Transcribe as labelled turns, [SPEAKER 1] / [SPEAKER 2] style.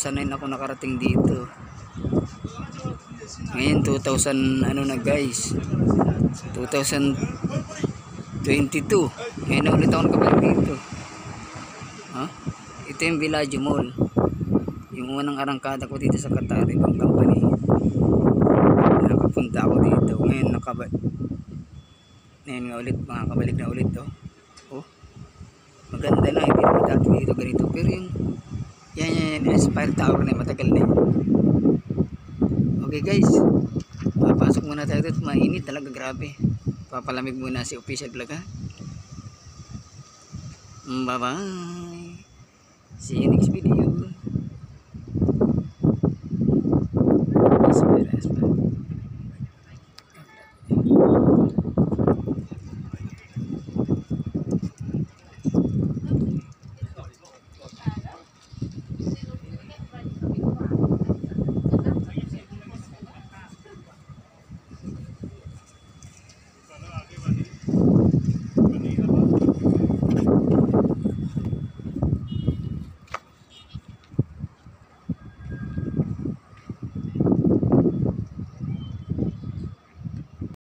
[SPEAKER 1] 2009 ako nakarating dito. Ngayon 2000 ano na guys, 2022. Ngayon na ulit ako nakabalik dito. Ito yung Villaggio Mall, yung unang arangkada ko dito sa Qatar, ibang company. Nakapunta ako dito. Ngayon ngayon nga ulit, makakabalik na ulit to. Maganda na, hindi naman dati dito ganito. Pero yung yan, Aspire Tower na matagal na yun. Okay guys, papasok muna tayo dito. Mainit talaga, grabe. Papalamig muna si Official Vlog, ha. Bye bye, see you next video.